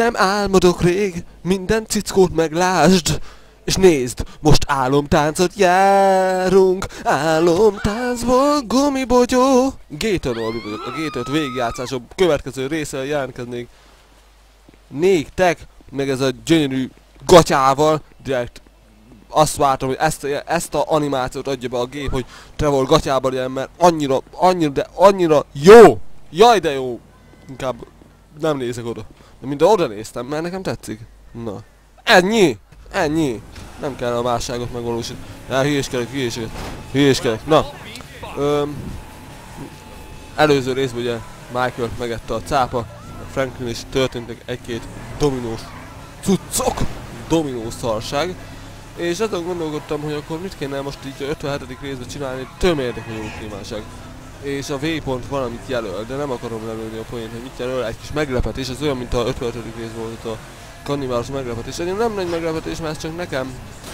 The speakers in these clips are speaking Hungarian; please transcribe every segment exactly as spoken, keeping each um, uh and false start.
nem álmodok rég, minden cickót meglásd. És nézd, most álomtáncot járunk, álomtáncból gumibogyó. Gator Orbi vagyok, a Gator végigjátszásom következő részével jelentkeznék néktek, meg ez a gyönyörű gatyával. Direkt azt vártam, hogy ezt, ezt a animációt adja be a gép, hogy Trevor gatyában ilyen, mert annyira, annyira, de annyira jó! Jaj de jó! Inkább nem nézek oda. De mind oda néztem, mert nekem tetszik. Na. Ennyi! Ennyi! Nem kell a válságot megvalósítani. Ja, hülyéskedek, hülyéskedek, hülyéskedek. Na. Öm, előző részben ugye Michael megette a cápa, Franklin is történtek egy-két dominós cuccok, dominós szarság. És azon gondolkodtam, hogy akkor mit kéne most így a ötvenhetedik részben csinálni, tömérdek vagyok kívánság. És a V-pont valamit jelöl, de nem akarom lelőni a poént, hogy mit jelöl, egy kis meglepetés, ez olyan, mint a ötvenhetedik rész volt a kannibálos meglepetés. Egyébként nem nagy meglepetés, mert csak nekem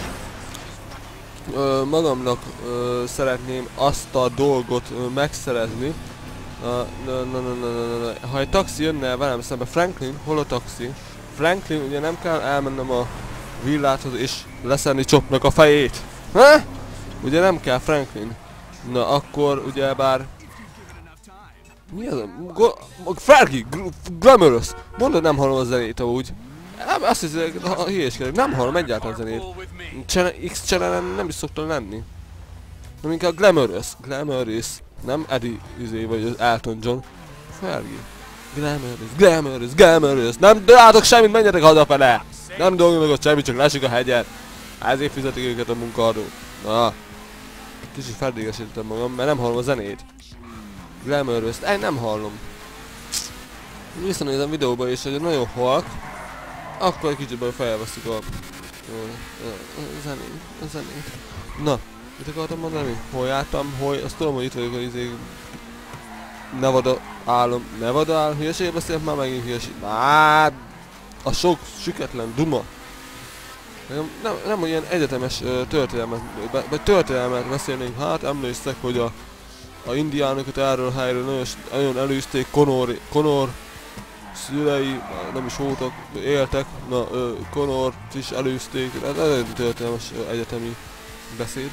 ö, magamnak ö, szeretném azt a dolgot ö, megszerezni. Na, na, na, na, na, na, na. Ha egy taxi jönne velem szembe, Franklin, hol a taxi? Franklin, ugye nem kell elmennem a villáthoz és leszenni Chopnak a fejét. Ha? Ugye nem kell Franklin. Na akkor ugye bár... Mi az a... Fergie! Glamorous! Mondod, nem hallom a zenét amúgy. Azt hiszem, ha hülyéskedek, nem hallom egyáltalán a zenét. X-channelen nem is szoktam lenni. Nem inkább Glamorous. Glamorous. Nem Eddie izé vagy az Elton John. Fergie. Glamorous, Glamorous, Glamorous. Nem látok semmit, menjetek hazafele! Nem dolgom meg ott semmit, csak lássuk a hegyet. Ezért fizetik őket a munkaadó. Na. Kicsit feldégesítettem magam, mert nem hallom a zenét. Glamorous, én nem hallom. Visszanézem videóba és hogy nagyon halk. Akkor egy kicsit felveszük a... a zenét, a zenét. Na, mit akartam mondani? Hol jártam? Hol... Azt tudom, hogy itt vagyok, hogy izé... Nevada álom... Nevada álom? Hülyeséget beszélek már megint hülyeség. Már... A sok süketlen duma. Nem, nem, nem olyan egyetemes uh, történelmet, vagy történelmet beszélnénk, hát emlékszek, hogy a, a indiánokat erről a helyről nagyon, nagyon elűzték, Conor, Conor szülei, nem is voltak, éltek, na uh, Conort is elűzték, ez egy történelmes uh, egyetemi beszéd.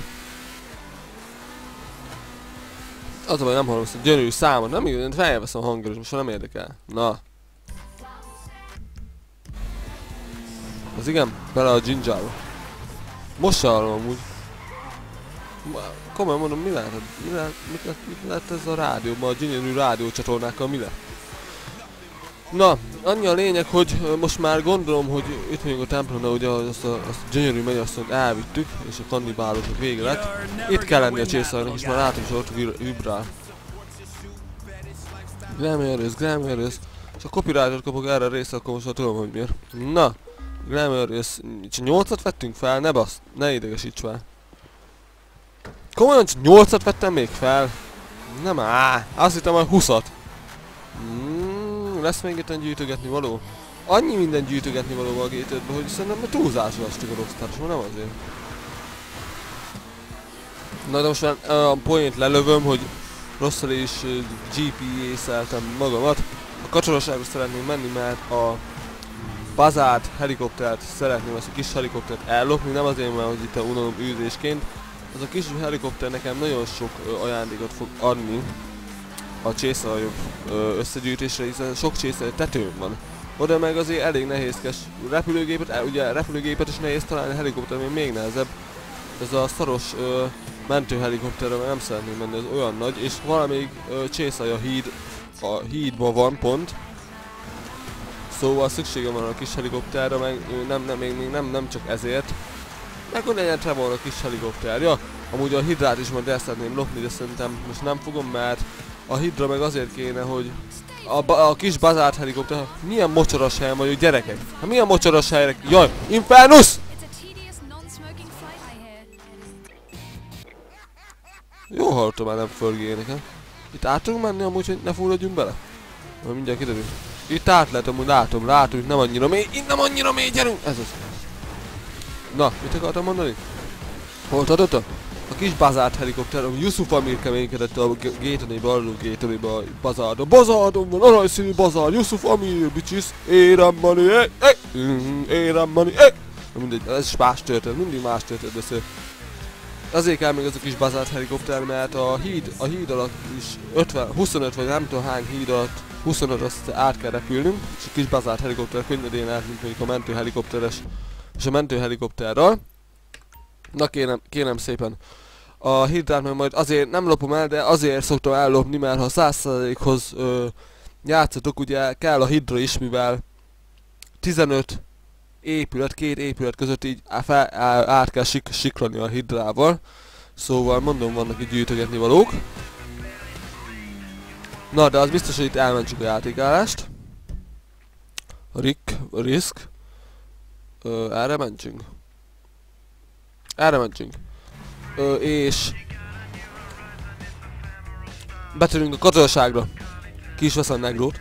Az a baj, nem hallom ezt a gyönyörű számot, nem igazán felveszem a hangerős, most nem érdekel. Na. Az igen? Bele a Gingerbe. Most sem hallom amúgy. Komolyan mondom, mi lehet? Mi lehet, mit lehet, mit lehet ez a rádióban, a gyönyörű rádiócsatornákkal, mi lehet? Na, annyi a lényeg, hogy most már gondolom, hogy itt vagyunk a templomnál, ugye azt a, azt a gyönyörű mennyasszonyt elvittük, és a kannibálosok vége lett. Itt kell lenni a csészárnak, és már látom, hogy ott vibrál. Glamorous, Glamorous. És a copyrightot kapok erre a részre, akkor most már tudom, hogy miért. Na. Glamorous, csak nyolcat vettünk fel, ne basz, ne idegesíts fel. Komolyan csak nyolcat vettem még fel? Nem áh, azt hittem majd huszat. Mm, lesz még itt gyűjtögetni való? Annyi minden gyűjtögetni való a G ötben, hogy szerintem túlzásra estik a Rockstar, és nem azért. Na de most már uh, a poént lelövöm, hogy rosszul is uh, gé pé á-szeltem magamat. A kacsoraságra szeretném menni, mert a bazárt, helikoptert szeretném, ezt a kis helikoptert ellopni, nem azért, mert hogy itt a unalom űzésként. Az a kis helikopter nekem nagyon sok ö, ajándékot fog adni a csészalajok összegyűjtésre, hiszen sok csészalaj tetőn van. Oda meg azért elég nehézkes repülőgépet, el, ugye repülőgépet is nehéz találni, helikopter még, még nehezebb. Ez a szaros ö, mentőhelikopterre nem szeretném menni, ez olyan nagy, és valamelyik csészalaj a híd, a hídban van pont. Szóval szükségem van a kis helikopterre, meg nem, nem, még, még nem, nem csak ezért. Meg hogy legyen Trevor a kis helikopter. Ja, amúgy a hidrát is majd el szeretném lopni, de szerintem most nem fogom, mert a hidra meg azért kéne, hogy a, a kis bazárt helikopter... Milyen mocsoros helyen vagyok, gyerekek? Hát milyen mocsoros helyek? Jaj, Infernus! Jó hallottam már, nem Fergie-éneket. Itt át tudunk menni amúgy, hogy ne fulladjunk bele? Majd mindjárt kiderül. Itt át lehet amúgy, látom, látom, nem annyira mély, itt nem annyira mély, gyerünk! Ez az. Na, mit akartam mondani? Hol tartottam? A kis bazárt helikopter, ami Yusuf Amir keménykedett a Gatonébe, alul Gatonébe a bazárda. Bazárdon van, aranyszínű bazár, Yusuf Amir, bitches, érem money, eh, eh, érem money, eh. Na mindegy, ez is más történet, mindig más történet beszél. Azért kell még az a kis bazárt helikopter, mert a híd, a híd alatt is ötven, huszonöt vagy nem tudom hány híd alatt, huszonöt azt át kell repülnünk, és a kis bazárt helikopter könnyedén át, mint mondjuk a mentőhelikopteres és a mentőhelikopterral. Na kérem, kérem szépen, a hídrát meg majd azért nem lopom el, de azért szoktam ellopni, mert ha száz százalékhoz játszatok, ugye kell a hídra is, mivel tizenöt épület, két épület között így fel, át kell sik, siklani a hidrával. Szóval mondom, vannak itt gyűjtögetni valók. Na, de az biztos, hogy itt elmentsük a játékállást. A Rick, a Risk. Ö, erre mentsünk. Erre mentsünk. Ö, és... betörünk a katonaságra. Ki is vesz a negrót.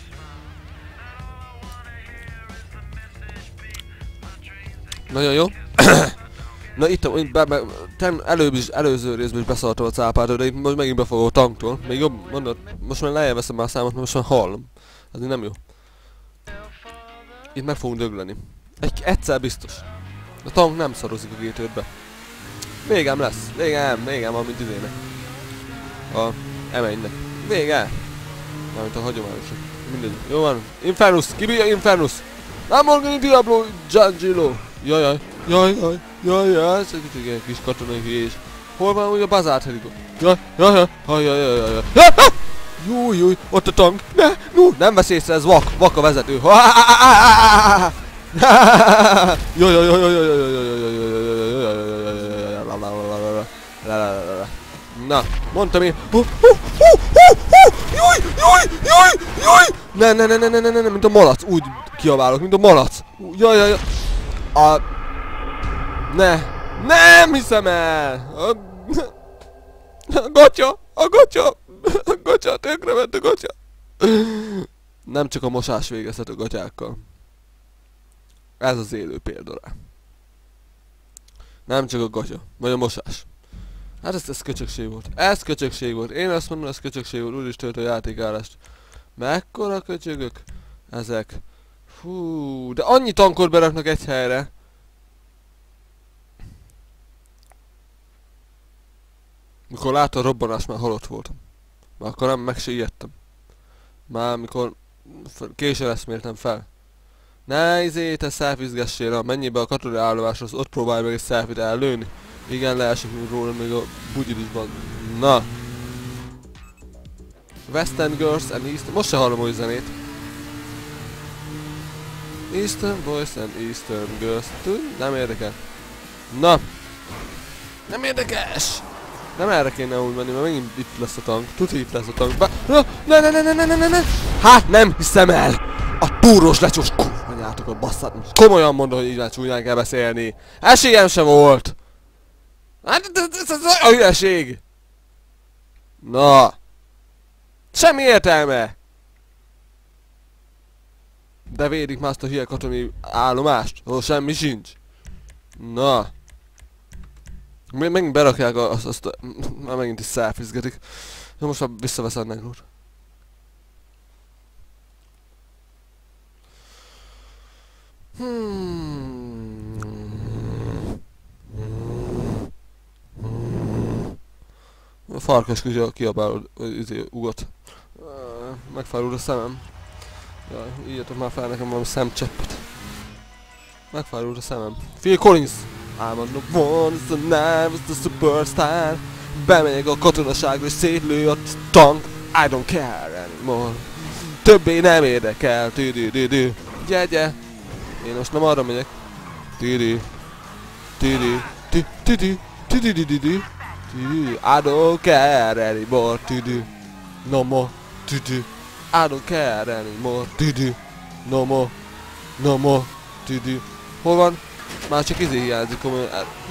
Nagyon jó. Na itt, itt be, be, ten, előbb is, előző részben is beszartam a cápától, de itt most megint befogom a tanktól. Még jobb, mondod, most már lejjebb veszem már a számot, mert most már hallom. Ez nem jó. Itt meg fogunk dögleni. Egy, egyszer biztos. A tank nem szarozik a gé ötbe. Végem lesz. Végem, végem van, mint izének. A eménynek. Vége. Mármint a hagyományosak. Mindegy. Jó van. Infernus! Kibírja Infernus! Nem Morgani Diablo Giangelo! Jajjaj, jajjaj, jajjaj, ez egy ilyen kis katonai hülyés. Hol van úgy a bazárt helikopter? Jaj, jajjaj, jajjaj, jajjaj, jajjaj! Júj, júj, ott a tank! Ne, no, nem vesz észre, ez vak, vak a vezető. Jajjaj, jajjaj, jajjaj, jajjaj, na, mondtam én. Júj, júj, júj, júj! Ne, ne, ne, ne, ne, ne, ne, mint a malac, úgy kiabálok, mint a malac. Jaj, jaj, jaj. A... Ne! Nem hiszem el! A... a gatya! A gatya! A gatya! Tönkre ment a gatya! Nem csak a mosás végezhet a gatyákkal. Ez az élő példa rá. Nem csak a gatya, vagy a mosás. Hát ez, ez köcsökség volt. Ez köcsökség volt. Én azt mondom, ez köcsökség volt. Úgyis tölt a játékállást. Mekkora köcsögök ezek. Fú, de annyi tankot beraknak egy helyre. Mikor láttam a robbanást, már halott voltam. Már akkor nem meg se ijedtem. Már mikor későn eszméltem fel. Ne izé, te szelfizgessél, menjél be a katonai állomáshoz, ott próbálj meg egy szelfit ellőni. Igen, leesik róla még a bugyidusban. Na. Western Girls and Eastern... Most se hallom új zenét. Eastern Boys and Eastern Girls. Tud? Nem érdekel. Na. Nem érdekes! Nem erre kéne úgy menni, mert megint itt lesz a tank. Tuti itt lesz a tank. Ba ne, ne, ne, ne, ne, ne, ne, ne. Hát nem hiszem el! A túrós lecsos kurvanyátok a basszát. Komolyan mondom, hogy így már csúnyán kell beszélni. Esélyem se volt! Hát ez a hülyeség! Na! Semmi értelme! De védik már azt a hülye katonai állomást, ahol semmi sincs. Na! Még megint berakják azt, azt a... Már megint is szelfizgetik. Na most már visszaveszed negrót. Hmm. A farkas kutya kiabálod, izé, ugat. Megfárult a szemem. Jaj, írjatok már fel nekem valami szemcseppet. Megfárult a szemem. Phil Collins! I'm on the one, it's the nine, it's the superstar. Bemegyek a katonaságra és szétlő a tank. I don't care anymore. Többé nem érdekel. Tü-dü-dü-dü. Gyegye. Én most nem arra megyek. Tü-dü. Tü-dü. Tü-dü. Tü-dü-dü-dü-dü. I don't care anymore. Tü-dü. No more. Tü-dü. I don't care anymore. Tü-dü. No more. No more. Tü-dü. Hol van? Már csak izé hiányzik komolyan.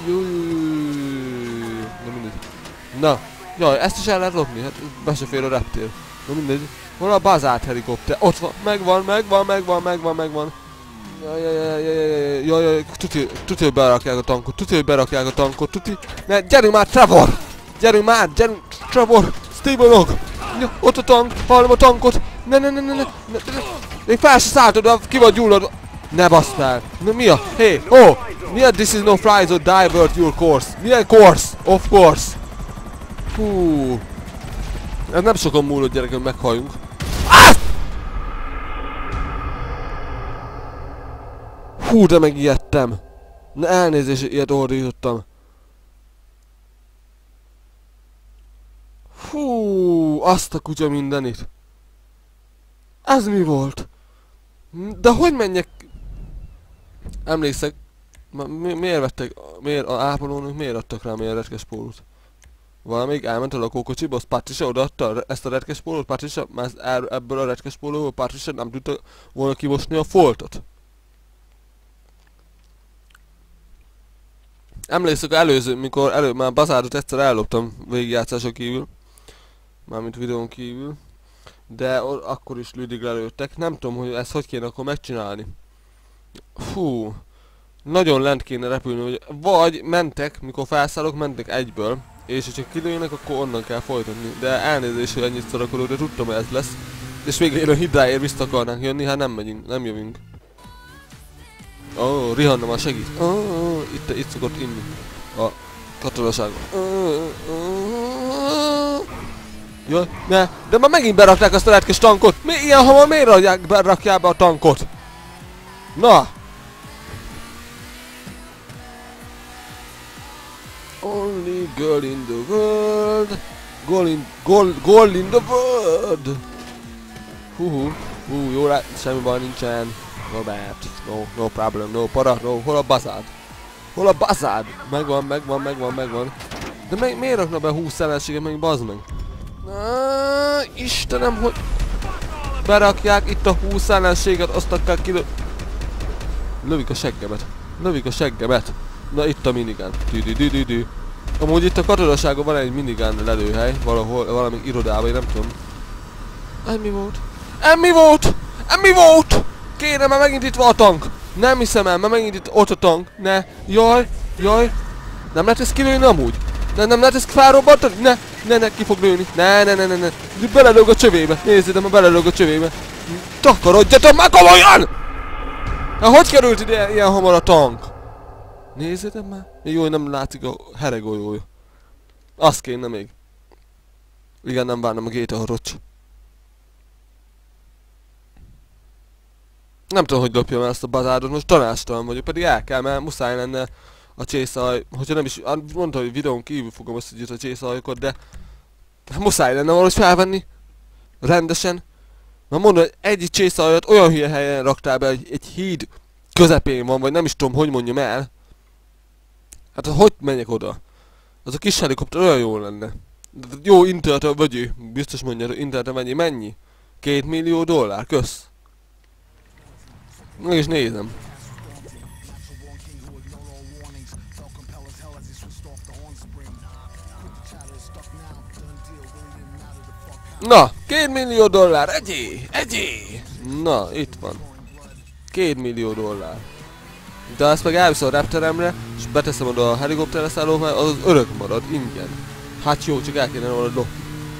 Na mindegy. Na. Jaj, ezt is el lehet lopni? Hát be se fér a reptér. Na mindegy. Hol a bazárt helikopter? Ott van. Megvan, megvan, megvan, megvan, megvan. Jaj, jaj, jaj, jaj, jaj, jaj, tuti, tuti, hogy berakják a tankot, tuti, hogy berakják a tankot, tuti. Ne, gyerünk már, Trevor! Gyerünk már, gyerünk, Trevor! Stevenok! Ja, ott a tank, hallom a tankot! Ne, ne, ne, ne, ne, ne, ne. Még fel se szálltad, ki vagy gyulladva. Ne basz fel! Na mi a? Hey, oh! Mi a this is no fly zone, divert your course? Milyen course? Of course! Hú. Ez nem sokan múlott, gyerekem, meghalljunk. Ah! Hú, de megijedtem. Na elnézést, ilyet ordítottam. Hú, azt a kutya mindenit. Ez mi volt? De hogy menjek? Emlékszek, mi, miért vettek, miért a ápolónők miért adtak rám ilyen retkes pólót? Valamelyik elment a lakókocsiba, az Patricia odaadta ezt a retkes pólót, Patricia, már ebből a retkes pólóból Patricia nem tudta volna kimosni a foltot. Emlékszek előző, mikor elő, már bazárot egyszer elloptam végigjátszáson kívül. Mármint videón kívül. De akkor is lődig lelőttek. Nem tudom, hogy ezt hogy kéne akkor megcsinálni. Fú. Nagyon lent kéne repülni, hogy vagy mentek, mikor felszállok, mentek egyből. És hogyha kilőjönnek, akkor onnan kell folytatni. De elnézést, hogy ennyit szorakolok, de tudtam, hogy ez lesz. És még élő hidráért vissza akarnánk jönni, hát nem megyünk, nem jövünk. Ó, oh, Rihanna már segít. Ó, oh, itt, itt szokott inni a katonaságon. Oh, oh. Jaj, ne, de már megint berakták azt a retkes tankot. Mi ilyen hamar miért rakják, berakják be a tankot? Na! Only girl in the world. Goal in, goal, goal in the world. Hú, hú, hú, jó rá, semmi baj nincsen. No bad, no, no problem, no para, no, hol a bazád? Hol a bazád? Megvan, megvan, megvan, megvan. De meg, miért rakna be húsz ellenséget, meg bazd meg? Na, Istenem, hogy berakják itt a húsz ellenséget, azt akár kilő... Lövik a seggemet, lövik a seggemet. Na itt a minigán. Dü-dü-dü-dü-dü. Amúgy itt a katonaságon van egy minigán lelőhely, valahol, valami irodában, én nem tudom. Ez mi volt? Ez mi volt? Ez mi volt? Kérem, már megint itt van a tank! Nem hiszem el, már megint itt ott a tank. Ne, jaj, jaj. Nem lehet ezt kilőni amúgy? Ne, nem lehet ezt felrobbantani? Ne, ne, ne, ki fog lőni. Ne, ne, ne, ne, ne. Belelőg a csövébe. Nézzétek, már belelőg a csövébe. Takarodjatok már komolyan! Hát hogy került ide ilyen hamar a tank? Nézzétek már. Jó, hogy nem látszik a heregolyója. Azt kéne még. Igen, nem várnám a géta rocs. Nem tudom, hogy lopjam el ezt a bazádot, most tanástalan vagyok, pedig el kell, mert muszáj lenne a csészaj, hogyha nem is, mondta, hogy videón kívül fogom összegyűjt a csészajokat, de muszáj lenne valahogy felvenni, rendesen. Na mondom, hogy egy csészajat olyan hülye helyen raktál be, hogy egy híd közepén van, vagy nem is tudom, hogy mondjam el. Hát hogy menjek oda? Az a kis helikopter olyan jó lenne. De jó internetre vagy, biztos mondja, hogy internetre mennyi, mennyi? Két millió dollár, kösz. Meg is nézem. Na, két millió dollár, egyé, egyé! Na, itt van. Két millió dollár. De ezt meg elviszem a repteremre, és beteszem oda a helikopterre szállóba, az az örök marad, ingyen. Hát jó, csak el kéne volna lopni.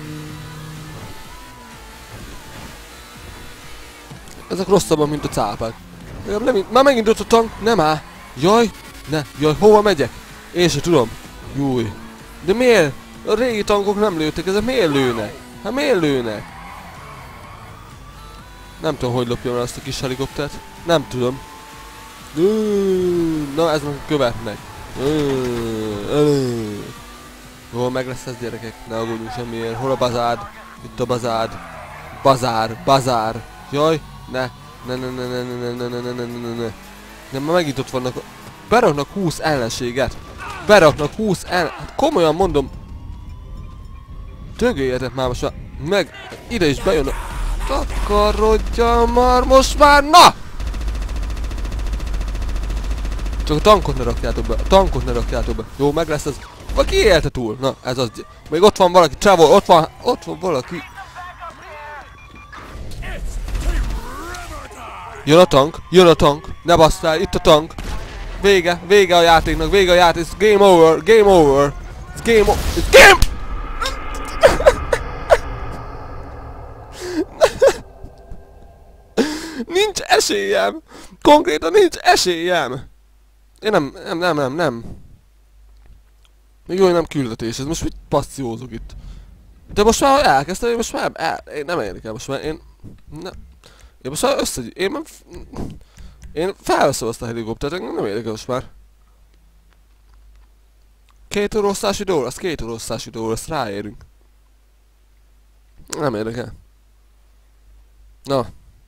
Ezek rosszabbak, mint a cápák. Nem, már megint ott a tank, nem áll. Jaj, ne, jaj, hova megyek? Én se tudom. Júj. De miért? A régi tankok nem lőttek, ezek miért lőnek? Hát miért lőnek? Nem tudom, hogy lopjam el azt a kis helikoptert. Nem tudom. Na, ez meg követnek. Hol meg lesz ez, gyerekek? Ne aggódjunk semmiért. Hol a bazád? Itt a bazád. Bazár, bazár. Jaj, ne. Ne, ne, ne, ne, ne, ne, ne, ne, ne, ne, ne. Nem, már megint ott vannak. Beraknak húsz ellenséget. Beraknak húsz ellen... Hát komolyan mondom. Dögöljetek már most már. Meg ide is bejön a... Takarodja már most már, na! Csak a tankot ne rakjátok be, a tankot ne rakjátok be. Jó, meg lesz ez. Vagy ki élte túl? Na, ez az. Még ott van valaki, Trevor, ott van, ott van valaki. Jön a tank, jön a tank, ne basszd el, itt a tank. Vége, vége a játéknak, vége a játék, it's game over, game over. It's game over, it's game... Nincs esélyem! Konkrétan nincs esélyem! Én nem, nem, nem, nem, nem. Még jó, hogy nem küldetés, ez most mit passziózok itt? De most már elkezdtem, én most már el, én nem érdekel, most már én... Nem. Én most már össze... Én már... Én felveszem azt a helikoptert, engem nem érdekel most már. Két orosztási dolog, az két orosztási dolog, azt ráérünk. Nem érdekel. Na.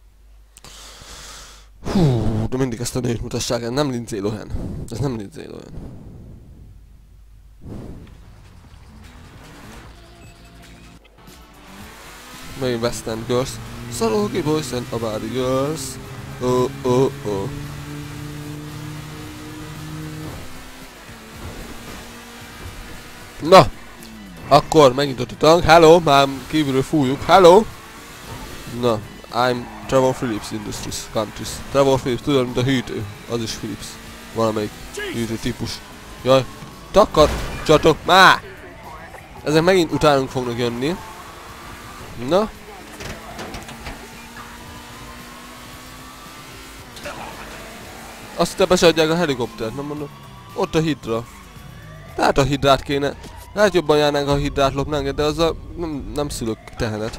Hú, de mindig ezt a nőt mutassák el, nem Lindsay Lohan. Ez nem Lindsay Lohan. Megint West End Girls. Szalóki boys and a body girls. Oh, oh, oh. Na! Akkor megnyitott a tank. Hello! Már kívülről fújjuk. Hello! Na, I'm Trevor Phillips Industries Countries. Trevor Phillips, tudod, mint a hűtő. Az is Phillips. Valamelyik hűtő típus. Jaj. Takar! Csatok! Má! Ezek megint utánunk fognak jönni. Na. Azt hitte be se adják a helikoptert, nem mondom. Ott a hidra. Tehát a hidrát kéne. Hát jobban járnánk, ha a hidrát lopnánk, de azzal nem, nem szülök tehenet.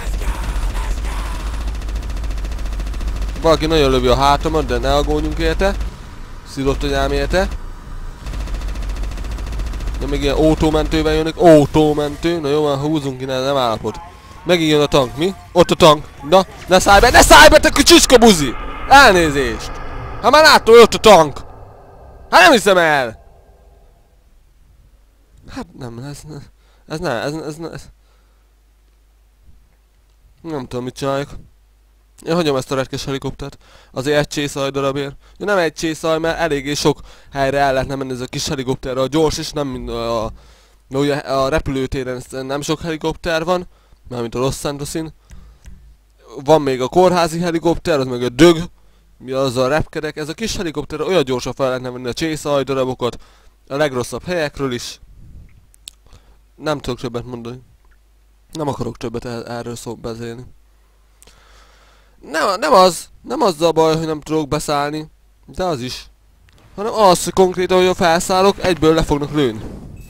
Valaki nagyon lövi a hátamat, de ne aggódjunk érte. Szilott anyám érte. De még ilyen autómentővel jönnek. Autómentő. Na jó, már húzunk innen, nem állapot. Megint jön a tank, mi? Ott a tank. Na, ne szállj be, ne szállj be, te csicska buzi! Elnézést! Hát már látom, hogy ott a tank! Hát nem hiszem el! Hát nem, ez ne, ez ne, ez, ez ne, ez... Nem tudom, mit csináljuk. Én hagyom ezt a retkes helikoptert. Azért egy csészaj darabért. Ja, nem egy csészaj, mert eléggé sok helyre el lehetne menni ez a kis helikopterre. A gyors is nem mind a... a ugye a repülőtéren nem sok helikopter van. Mármint a Los Santosin. Van még a kórházi helikopter, az meg a dög. Mi az a repkedek. Ez a kis helikopter olyan gyorsan fel lehetne venni a csészaj darabokat. A legrosszabb helyekről is. Nem tudok többet mondani. Nem akarok többet el, erről szó beszélni. Nem, nem az, nem az a baj, hogy nem tudok beszállni, de az is. Hanem az, hogy konkrétan, hogy felszállok, egyből le fognak lőni.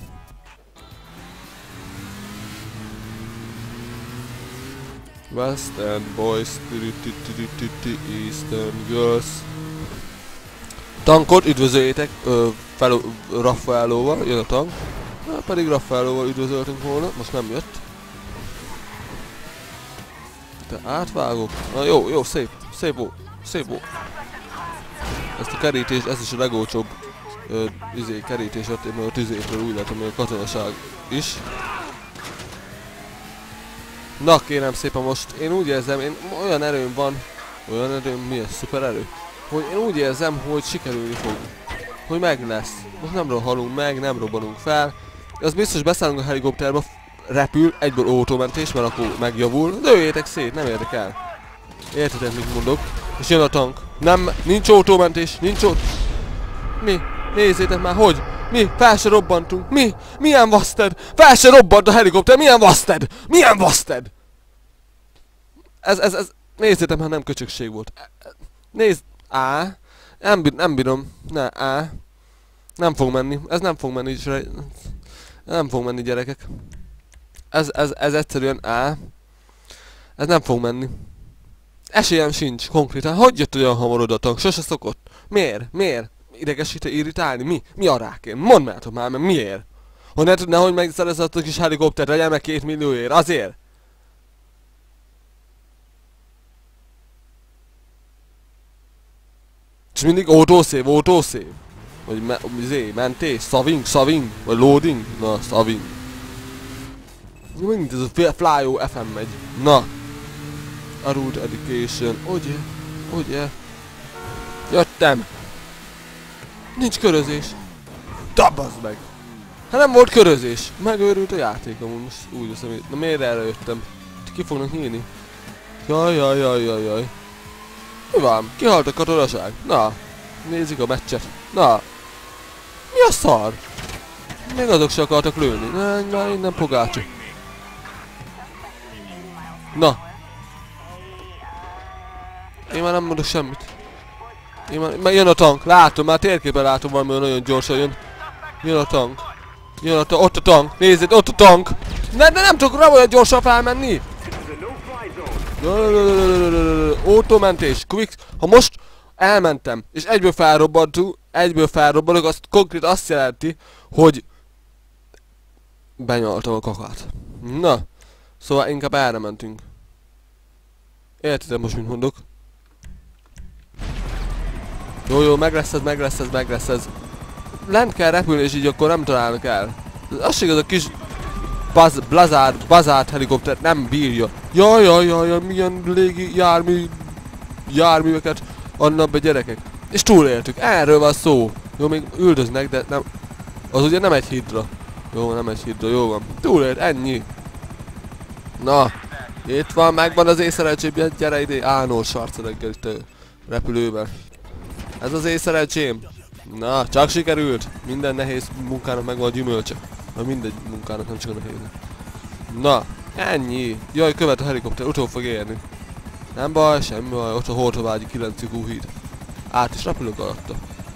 West End Boys, Eastern Girls. Tankot üdvözöljétek, Raffaellóval, jön a tank. Na, pedig Raffaellóval üdvözöltünk volna, most nem jött. De átvágok. Na jó, jó, szép, szép volt, szép volt. Ezt a kerítés, ez is a legolcsóbb ö, izé, kerítés, mert a tüzétről úgy látom, hogy a katonaság is. Na kérem szépen most, én úgy érzem, én olyan erőm van, olyan erőm, mi ez, szuper erő? Hogy én úgy érzem, hogy sikerülni fog. Hogy meg lesz. Most nem rohanunk meg, nem robbanunk fel. Az biztos beszállunk a helikopterbe, repül, egyből autómentés, mert akkor megjavul. Lőjétek szét, nem érdekel. Értitek, mit mondok? És jön a tank. Nem, nincs autómentés, nincs autó... Mi? Nézzétek már, hogy? Mi? Fel se robbantunk. Mi? Milyen vaszted? Fel se robbant a helikopter, milyen vaszted? Milyen vaszted? Ez, ez, ez... Nézzétek már, nem köcsökség volt. Nézd... Á. Nem, nem bírom. Ne, á. Nem fog menni. Ez nem fog menni. Nem fog menni, gyerekek. Ez, ez, ez egyszerűen á. Ez nem fog menni. Esélyem sincs, konkrétan. Hogy jött olyan hamar oda a tank? Sose szokott. Miért? Miért? Idegesít-e, irritálni? Mi? Mi a rákén? Mondd már, már, mert miért? Hogy ne tudná, hogy megszerezett a kis helikoptert, legyen meg két millióért. Azért? És mindig autószév, autószév. Vagy me, zé, mentés, szaving, szaving, vagy loading. Na, szaving. Mindig ez a Flyo ef em megy. Na. A route education. Ugye? Ugye? Jöttem. Nincs körözés. Dabazd meg. Hát nem volt körözés. Megőrült a játékom, most úgy veszem, hogy... Na miért erre jöttem? Ki fognak nyílni? Jaj, jaj, jaj, jaj, jaj. Mi van? Kihalt a katonaság? Na, nézzük a meccset. Na, mi a szar? Még azok se akartak lőni. Na, na innen pogácsi. Na. Én már nem mondok semmit. Én már, már jön a tank, látom, már térképen látom valami nagyon gyorsan jön. Jön a tank. Jön a tank, ott a tank, nézzét, ott a tank. Ne, de nem tudok rá olyan gyorsan felmenni. Autómentés, quick. Ha most elmentem, és egyből felrobbantunk, egyből felrobbanok, azt konkrét azt jelenti, hogy benyaltam a kakát. Na, szóval inkább erre mentünk. Értitek most, mint mondok? Jó, jó, meg lesz ez, meg lesz ez, meg lesz ez. Lent kell repülni, és így akkor nem találnak el. Az se igaz, a kis baz, blazár, bazárt helikoptert nem bírja. Jaj, jaj, jaj, jaj, milyen légi jármű, járműveket adnak be gyerekek. És túléltük, erről van szó. Jó, még üldöznek, de nem. Az ugye nem egy hidra. Jó, nem egy hidra, jó van. Túlélt, ennyi. Na, itt van, megvan az észszereltsém, gyere ide, Arnold Schwarzenegger itt a repülővel. Ez az észszereltsém. Na, csak sikerült. Minden nehéz munkának megvan a gyümölcse. Na mindegy munkának, nem csak a nehéz. Na, ennyi. Jaj, követ a helikopter, utol fog érni. Nem baj, semmi baj, ott a Hortobágyi kilenc lyukú híd. Át is repülök alatta.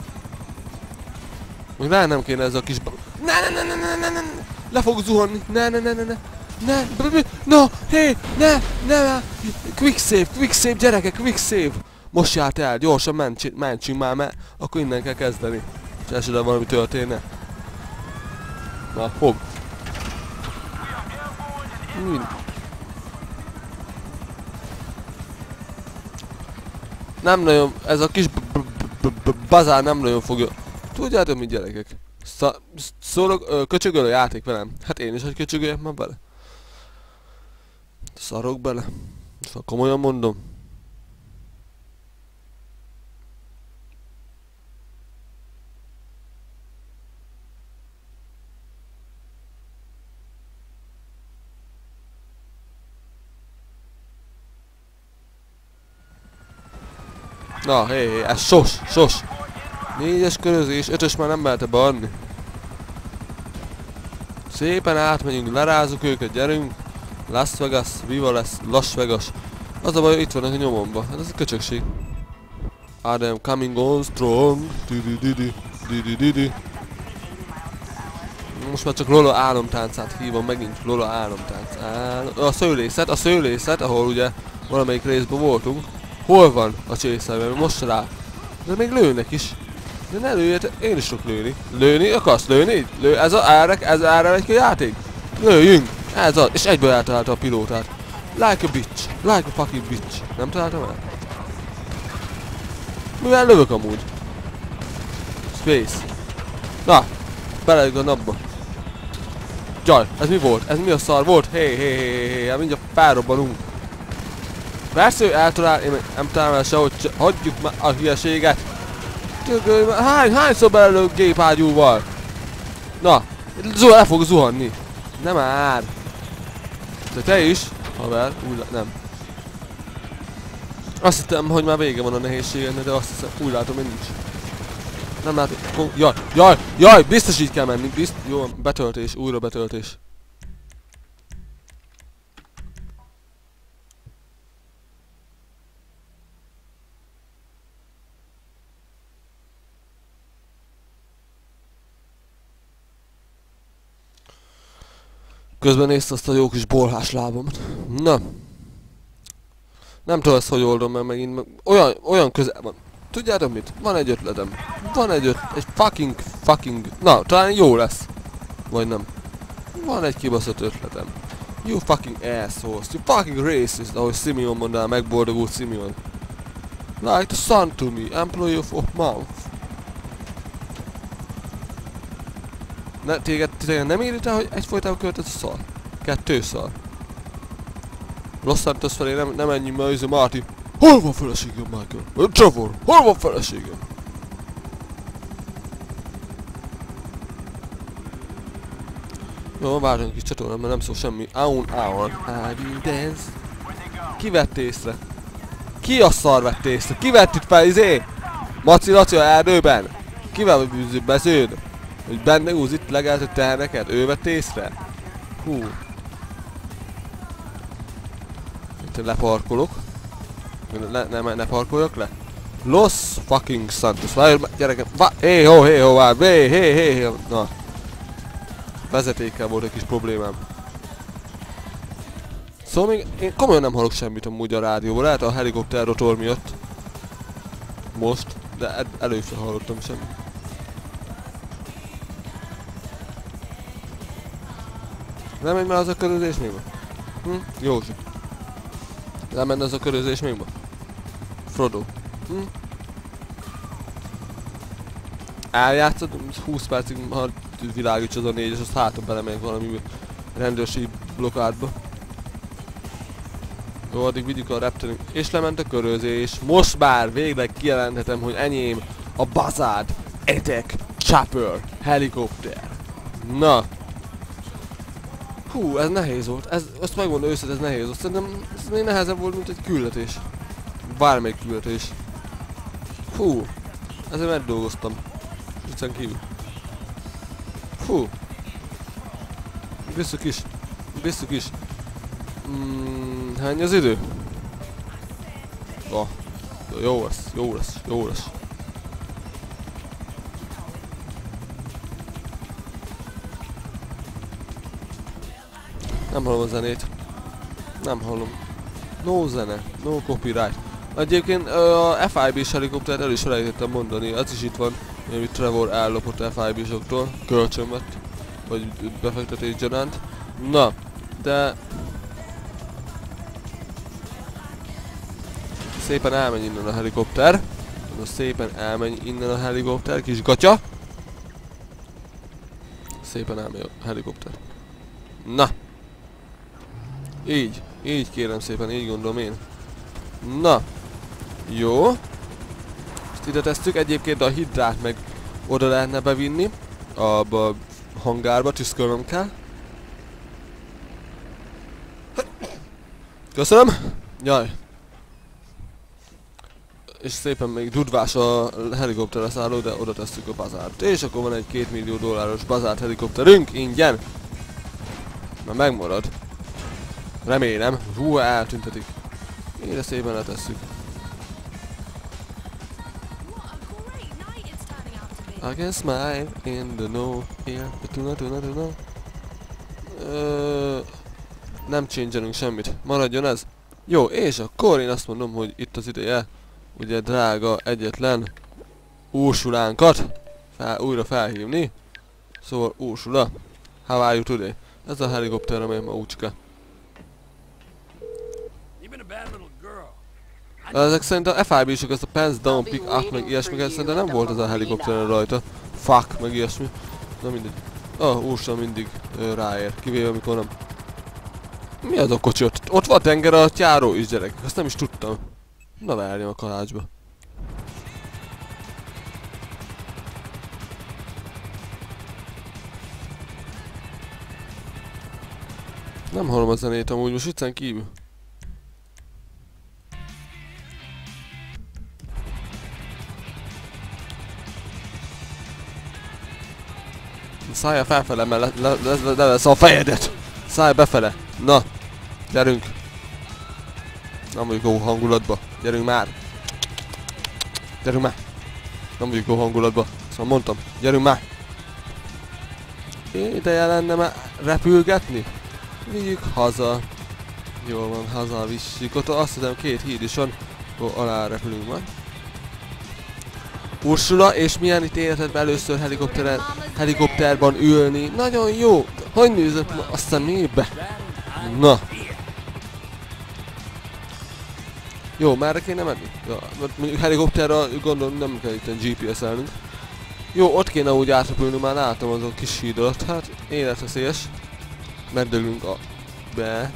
Még rá nem kéne ez a kis... Ne, ne, ne, ne, ne, ne, ne, ne, le fog zuhanni. Ne, ne, ne, ne, ne. Ne, no, hé, ne, ne, quick save, quick save, gyerekek, quick save. Most járt el, gyorsan mentsünk, mentsünk már, mert akkor innen kell kezdeni. És esetleg valami történne. Na, fog. Mind. Nem nagyon, ez a kis bazár nem nagyon fogja. Tudjátok mit, gyerekek? Szólok, köcsögöl a játék velem. Hát én is, hogy köcsögöljek már bele. Szarok bele. Szóval komolyan mondom. Na, hé, hé, ez sos, sos. Négyes körözés, ötös már nem mehet beadni. Szépen átmegyünk, lerázunk őket, gyerünk. Las Vegas, Viva lesz, Las Vegas. Az a baj, itt vannak a nyomomba. Hát ez a köcsökség. I am coming on strong. Most már csak Lola álomtáncát hívom megint. Lola álomtánc. Álom... A szőlészet, a szőlészet, ahol ugye valamelyik részben voltunk. Hol van a csészárban? Most se rá. De még lőnek is. De ne lőjetek, én is tudok lőni. Lőni? Akarsz lőni? Lő, ez a árek, ez erre egy játék. Lőjünk! Ez az, és egyből eltalálta a pilótát. Like a bitch, like a fucking bitch. Nem találtam el? Mivel lövök amúgy? Space. Na, belejük a napba. Jaj, ez mi volt? Ez mi a szar volt? Hé, hé, hé, hé, hát mindjárt felrobbanunk. Persze, ő eltalál, én nem találom el sehogy, hagyjuk már a hülyeséget. Hány, hányszor belelők gépágyúval? Na, Zó, el fog zuhanni. Nem már. De te is, haver, úgy nem. Azt hittem, hogy már vége van a nehézségeknek, de azt hiszem, úgy látom, hogy nincs. Nem látom, jaj, jaj, jaj, biztos így kell menni, bizt, jó, betöltés, újra betöltés. Közben nézte azt a jó kis bolhás lábamat. Na. Nem tudom ezt, hogy oldom meg megint. Meg olyan, olyan közel van. Tudjátok mit? Van egy ötletem. Van egy ötlet. Egy fucking, fucking... Na, talán jó lesz. Vagy nem. Van egy kibaszott ötletem. You fucking assholes. You fucking racist. Ahogy Simeon mondaná, megboldogult Simeon. Like the sun to me. Employee of, of month. Ne, téged, téged nem érte, hogy egyfolytában követett a szar? Kettő szar. Los Santos felé nem, nem ennyi, mert ez a Marty. Hol van feleségem, Michael? Trevor, hol van feleségem? Jó, várjunk egy kis csatornán, mert nem szól semmi. Aun, aun. I will dance. Ki vett észre? Ki a szar vett észre? Ki vett itt fel izé? Maci Laci a erdőben? Kivel vagy bűzőbb beszéd? Hogy benne húz itt legeltő teheneket? Ő vett észre? Hú. Itt leparkolok. Ne, ne, ne parkoljak le. Los fucking Santos. Várj, gyerekem. Hé ho, hé ho, várj. Hé hé hé. Na. Vezetékkel volt egy kis problémám. Szóval még én komolyan nem hallok semmit amúgy a rádióban. Lehet a helikopter rotor miatt. Most. De ed előbb sem hallottam semmit. Nem megy már az a körözés még ma? Hm? Józsi. Nem menne az a körözés még ma? Frodo. Hm? Eljátszod húsz percig, ha világíts az a négy, és azt hátra belemegyek valami rendőrségi blokkádba. Jó, addig vigyük a repterünk. És lement a körözés. Most már végleg kijelenthetem, hogy enyém a Buzzard Attack Chopper helikopter. Na. Hú, ez nehéz volt. Ez, azt megmondom őszintén, ez nehéz volt. Szerintem ez még nehezebb volt, mint egy küldetés. Bármelyik küldetés. Hú. Ezzel megdolgoztam. Viccen kívül. Hú. Visszük is. Visszük is. Mm, hány az idő? Oh. Jó lesz, jó lesz, jó lesz. Nem hallom a zenét. Nem hallom. No zene, no copyright. Egyébként a ef i bé-s helikoptert el is felejtettem mondani, az is itt van, amit Trevor ellopott ef i bé-soktól, kölcsön vett, vagy befektetés gyanánt. Na, de... Szépen elmegy innen a helikopter. Na, szépen elmegy innen a helikopter, kis gatya. Szépen elmegy a helikopter. Na! Így, így kérem szépen, így gondolom én. Na! Jó. Ezt ide tesszük, egyébként a hidrát meg oda lehetne bevinni. Abba a hangárba, tüszkölnöm kell. Köszönöm! Jaj. És szépen még dudvás a helikopter leszálló, de oda tesszük a bazárt. És akkor van egy két millió dolláros bazárt helikopterünk, ingyen. Na megmarad. Remélem. Hú, eltüntetik. Ide szépen letesszük. I can smile in the no here. Tuna, tuna, tuna. Ö, nem change-elünk semmit. Maradjon ez. Jó, és akkor én azt mondom, hogy itt az ideje, ugye drága egyetlen Ursulánkat fel, újra felhívni. Szóval Ursula, how are you today? Ez a helikopter, amely ma úcska. Ezek szerint a ef i bé-sok, ezt a pants down, pick up, meg ilyesmiket szerintem nem volt ez a helikopteren rajta. Fuck, meg ilyesmi. Na mindegy. Ah, Ursula mindig ö, ráér, kivéve amikor nem. Mi az a kocsi ott? Ott van tenger a tyáró is, gyerek. Ezt nem is tudtam. Na várjam a kalácsba. Nem hallom a zenét amúgy, most viccen kívül. Szállja felfele, mert le, le, le, le lesz a fejedet! Szállj befele! Na! Gyerünk! Nem vagyok jó hangulatba. Gyerünk már! Gyerünk már! Nem vagyok jó hangulatba. Szóval mondtam, gyerünk már! Ideje lenne már repülgetni? Vigyük haza. Jól van, haza visszük. Ott azt hiszem két híd is van. Ó, alá repülünk majd. Ursula, és milyen itt életedben először helikopteren, helikopterban ülni? Nagyon jó! Hogy nézett ma a szemébe? Na! Jó, merre kéne menni? Ja, mondjuk helikopterra gondolom nem kell itt gé pé es-elnünk. Jó, ott kéne úgy átrepülni, már látom az a kis híd alatt. Hát, életveszélyes. Megdőlünk a... be.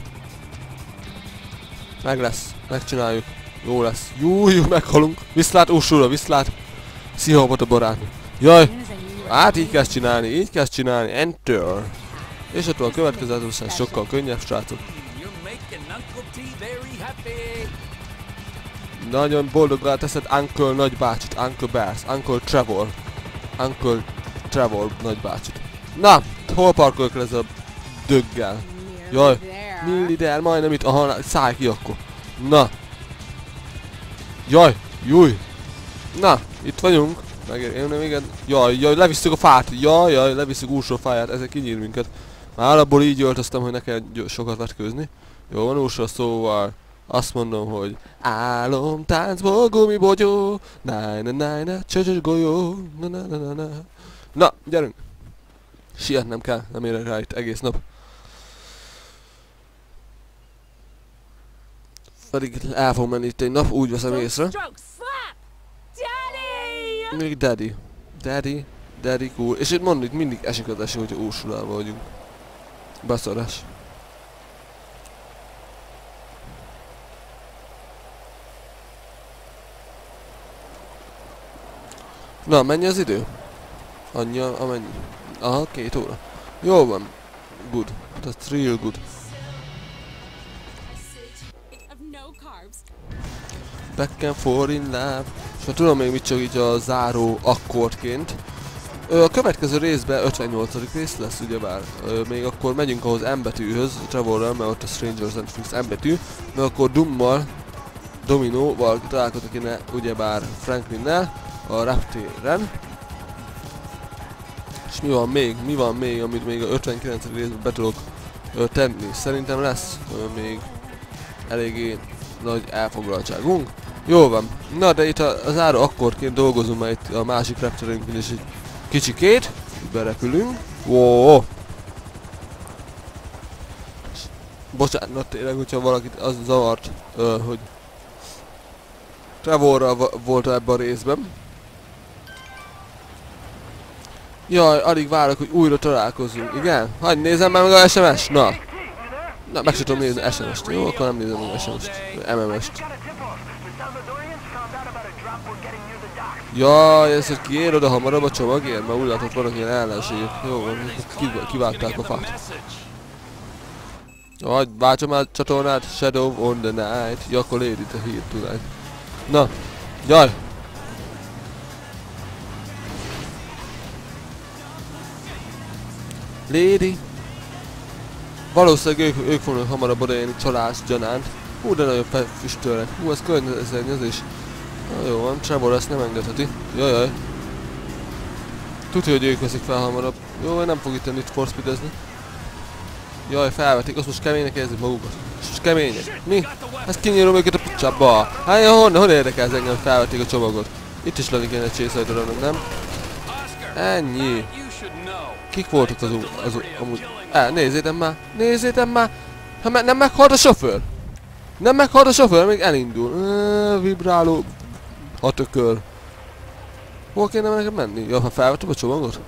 Meg lesz, megcsináljuk. Jó lesz. Jú, jú, meghalunk. Viszlát, Ursula, viszlát. Szihapot a barátnő. Jaj! Hát így kezd csinálni, így kezd csinálni. Enter. És ott van a következő, az sokkal könnyebb, srácok. Nagyon boldoggá teszed Uncle nagybácsit, Uncle Bears, Uncle Trevor. Uncle Trevor nagybácsit. Na, hol parkolok le ezzel a döggel? Jaj, millider, majdnem itt, aha, szállj ki akkor. Na. Jaj, júj. Na, itt vagyunk. Megérem, igen. Jaj, jaj, levisszük a fát. Jaj, jaj, levisszük úrsó fáját, ezek kinyír minket. Már abból így öltöztem, hogy ne kell sokat vetkőzni. Jó van, úrsó, szóval azt mondom, hogy álomtáncból gumibogyó, náj na náj na csöcsös golyó, na na na na na. Na, gyerünk! Sietnem kell, nem érek rá itt egész nap. Pedig el fog menni itt egy nap, úgy veszem észre. Még Daddy. Daddy. Daddy cool. És itt mondom, itt mindig esik az eső, hogyha Ursulával vagyunk. Beszarás. Na, mennyi az idő? Annyi, amennyi. Aha, két óra. Jó van. Good. That's real good. Back and forth in love. És ha tudom még mit csak így a záró akkordként. Ö, a következő részben ötvennyolcadik rész lesz ugyebár. Ö, még akkor megyünk ahhoz M betűhöz, Trevorral, mert ott a Strangers and Things M betű. Mert akkor Dummal, Dominoval találkozok én ugyebár Franklinnel a reptéren. És mi van még? Mi van még, amit még a ötvenkilencedik részben be tudok ö, tenni? Szerintem lesz ö, még eléggé nagy elfoglaltságunk. Jó van. Na, de itt a, a záró akkordként dolgozunk már itt a másik repterünkön is egy kicsikét. Berepülünk. Wow. Bocsánat tényleg, hogyha valakit az zavart, ö, hogy Trevorral volt ebben a részben. Jaj, alig várok, hogy újra találkozunk. Igen? Hagyj, nézem már meg a es em es-t. Na. Na, meg sem tudom nézni es em es-t. Jó, akkor nem nézem meg es em es-t. em em es-t. Jaj, ez hogy kiér oda hamarabb a csomagért? Mert úgy látott vannak ilyen ellenségek. Jó van, kivágták a fát. Jaj, váltsam már csatornát. Shadow on the night. Ja, akkor légy itt a hír tonight. Na, jaj. Lady. Valószínűleg ők, ők fognak hamarabb odaérni csalás gyanánt. Hú, de nagyon füstölnek. Hú, ez környezetszennyezés. Na jó van, Trevor ezt nem engedheti. Jajjaj. Tudja, hogy ők veszik fel hamarabb. Jó, nem fog itt Need for Speedezni. Jaj, felvetik, azt most keménynek érzik magukat. Most kemények. Mi? Ezt kinyírom őket a picsába. Hát ja, honnan, hol érdekel ez engem, hogy felvetik a csomagot? Itt is lenni kéne egy csészajdoranak, nem? Ennyi. Kik voltak az, az, az amúgy? El, nézzétem már, nézzétem már! Ha me nem meghalt a sofőr! Nem meghalt a sofőr, még elindul. Eee, vibráló... A tököl. Hol kéne nekem menni? Ja, ha felvettem a csomagot?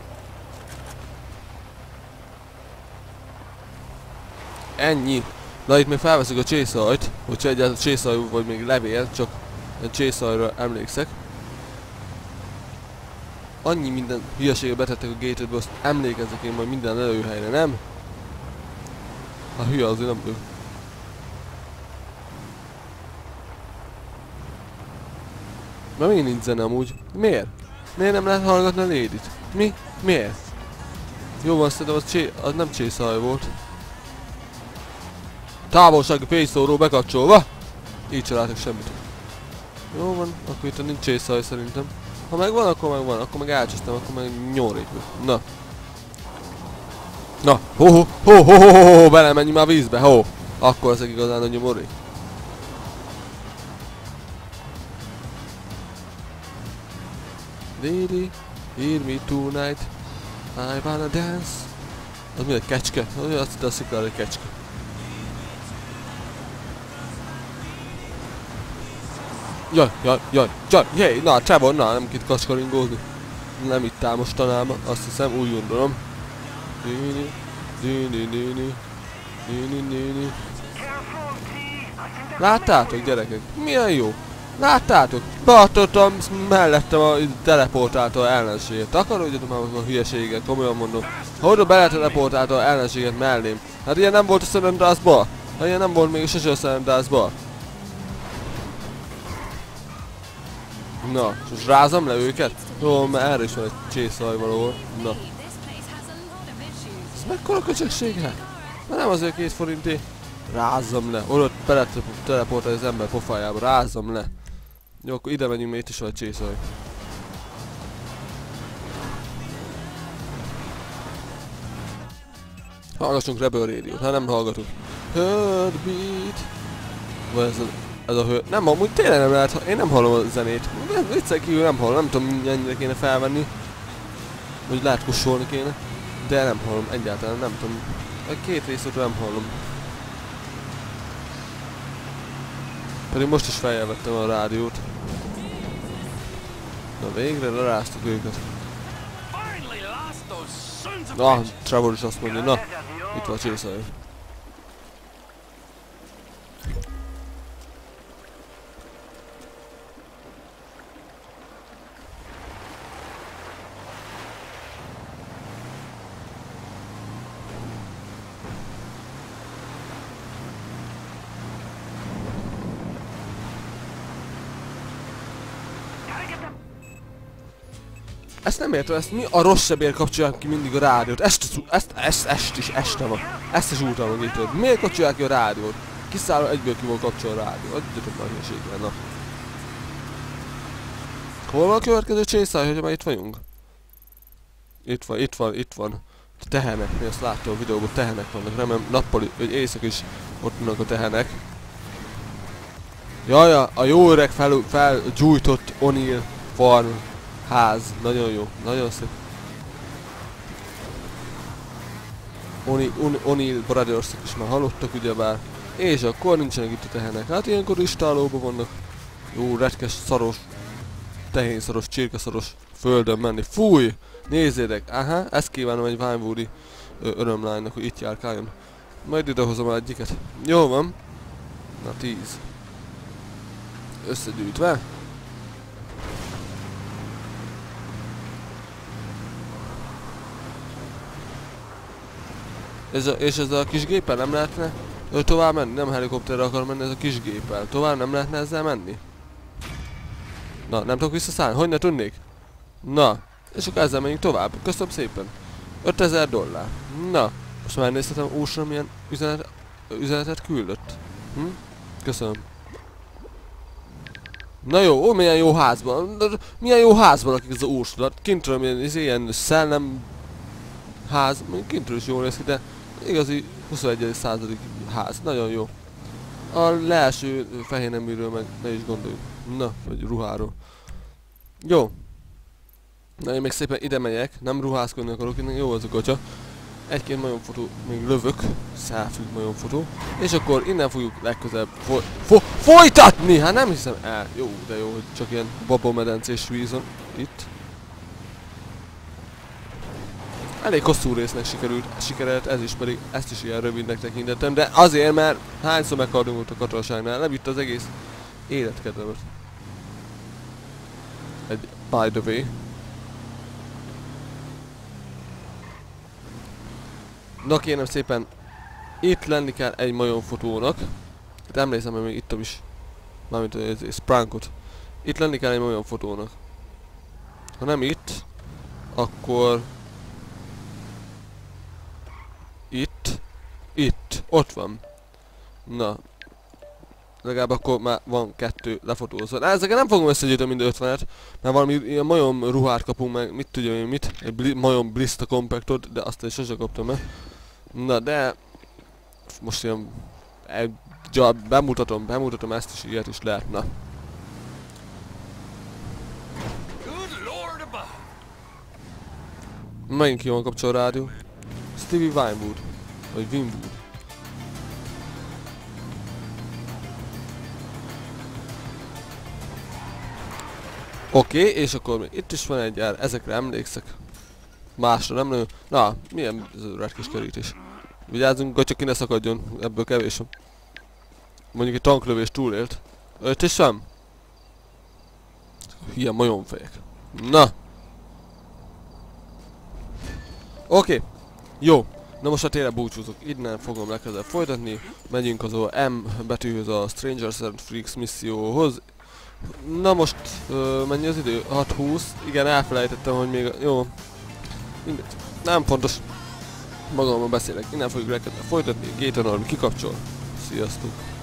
Ennyi. Na itt még felveszünk a csészajt, hogyha egyáltalán csészaj vagy még levél, csak egy csészajra emlékszek. Annyi minden hülyeséget betettek a Gatedbe, azt emlékezzek én majd minden előhelyre, nem? Ha hülye azért nem tudok. Mert még nincs zene amúgy. Miért? Miért nem lehet hallgatni a Lady-t? Mi? Miért? Jó van, szerintem az, csé az nem csészaj volt. Távolsági pénzszóró bekapcsolva. Így se látok semmit. Jó van, akkor itt nincs csészaj szerintem. Ha megvan, akkor megvan, akkor meg elcsesztem, akkor meg nyorékbe. Na. Na, ho ho ho ho ho ho ho, belemenjünk már vízbe, ho. Akkor ezek igazán a nyomorék. Lady, hear me tonight. I wanna dance. Az mi egy kecske? Azt hitt a sziklára egy kecske. Jaj, jaj, jaj, jaj, jaj, na Trevor, na nem itt kacskaringózni. Nem itt áll mostanában, azt hiszem, úgy gondolom. Dini, dini, dini, dini, dini. Láttátok, gyerekek? Milyen jó? Láttátok? Beadtottam mellettem a teleportáltól ellenséget. Takarodjatok már a hülyeséget, komolyan mondom. Ha oda beleteleportáltól ellenséget mellém. Hát ilyen nem volt a San Andreasban? Hát ilyen nem volt még sose a San Andreasban. Na, most rázom le őket? Jó, mert erre is van egy csészaj valahol. Na. Ez mekkora köcsökség, hát? Mert nem azért két forinti. Rázzam le. Oda teleport az ember pofájába. Rázzam le. Jó, akkor ide megyünk, mert itt is van egy csészaj. Hallgassunk Rebel Radio-t. Hát nem hallgatunk. Heartbeat. Vagy ez a, ez a hő... Nem, amúgy tényleg nem lehet, én nem hallom a zenét. Viccel kívül nem hallom, nem tudom, mennyire kéne felvenni. Vagy lehet kussolni kéne. De nem hallom, egyáltalán nem tudom. A két részét nem hallom. Pedig most is feljelvettem a rádiót. Na végre leráztuk őket. Na, Trevor is azt mondja, na, itt van a csészaj. Ezt nem értem, ezt mi a rosszabbért kapcsolják ki mindig a rádiót? Ezt, ezt, ezt, ezt is este van. Ezt is úton van itt. Miért kapcsolják ki a rádiót? Kiszáll, egyből ki volt kapcsol a rádió. Adjatok már hülyeségre, na. Hol van a következő csészaj, hogyha már itt vagyunk? Itt van, itt van, itt van. Tehenek, mi azt láttam a videóban, tehenek vannak. Remélem nappal, vagy éjszak is ott vannak a tehenek. Jaj, a jó öreg fel, felgyújtott O'Neill farm. Ház, nagyon jó, nagyon szép. O'Neill Brothers-ok is már halottak ugyebár. És akkor nincsenek itt a tehenek. Hát ilyenkor istálóban vannak. Jó, retkes, szaros, tehénszaros, csirkeszaros földön menni. Fúj! Nézzétek! Aha, ezt kívánom egy Vinewoodi örömlánynak, hogy itt járkáljon. Majd idehozom el egyiket. Jó van. Na tíz. Összegyűjtve. Ez a, és ez a kis géppel nem lehetne tovább menni? Nem helikopterre akar menni, ez a kis géppel. Tovább nem lehetne ezzel menni? Na, nem tudok visszaszállni? Hogy ne tudnék? Na, és akkor ezzel menjünk tovább. Köszönöm szépen. ötezer dollár. Na, most már nézhetem Ósra milyen üzenet, üzenetet küldött. Hm? Köszönöm. Na jó, ó, milyen jó házban. Milyen jó házban lakik ez az Ósra. Kintről milyen, ez ilyen szellem ház, kintről is jól néz ki, de igazi huszonegyedik századi ház. Nagyon jó. A leelső fehér neműről meg ne is gondoljuk. Na, vagy ruháról. Jó. Na én még szépen ide megyek, nem ruházkodni akarok, innen jó az a gacsa. Egy-két majomfotó még lövök, selfie majomfotó. És akkor innen fogjuk legközelebb foly fo folytatni! Hát nem hiszem el. Jó, de jó, hogy csak ilyen babomedencés vízon itt. Elég hosszú résznek sikerült, sikerült, ez is pedig, ezt is ilyen rövidnek tekintettem, de azért, mert hányszor meghaldogult a katonaságnál, levitt az egész életkedvemet. Egy by the way. Na kérem szépen, itt lenni kell egy majomfotónak. Itt emlékszem, hogy még ittam is, mármint egy sprankot. Itt lenni kell egy majomfotónak. Ha nem itt, akkor... Itt, itt, ott van. Na. Legalább akkor már van kettő lefotózva. Na, ezeket nem fogom összegyűjteni mind ötvenet, mert valami ilyen majom ruhát kapunk meg, mit tudjam én mit. Egy bli majom Blista Compactot, de azt én sose kaptam meg. Na de... Most ilyen... Egy, ja, bemutatom, bemutatom ezt is, ilyet is lehet, na. Megint ki van kapcsolva a rádió. Stevie Vinewood. Vagy Winwood. Oké, okay, és akkor még itt is van egy jár, ezekre emlékszek. Másra nem nagyon. Na, milyen ez a retkés kerítés. Vigyázzunk, hogy csak ki ne szakadjon, ebből kevés van. Mondjuk egy tanklövés túlélt. Öt is sem? Ilyen majomfejek. Na! Oké. Okay. Jó. Na most a tényleg búcsúzok. Innen fogom legközelebb folytatni. Megyünk az M betűhöz a Strangers and Freaks misszióhoz. Na most, ö, mennyi az idő? hat húsz. Igen, elfelejtettem, hogy még... Jó. Mindegy. Nem fontos. Magammal beszélek. Innen fogjuk lekedni folytatni. Gator Norbi kikapcsol. Sziasztok.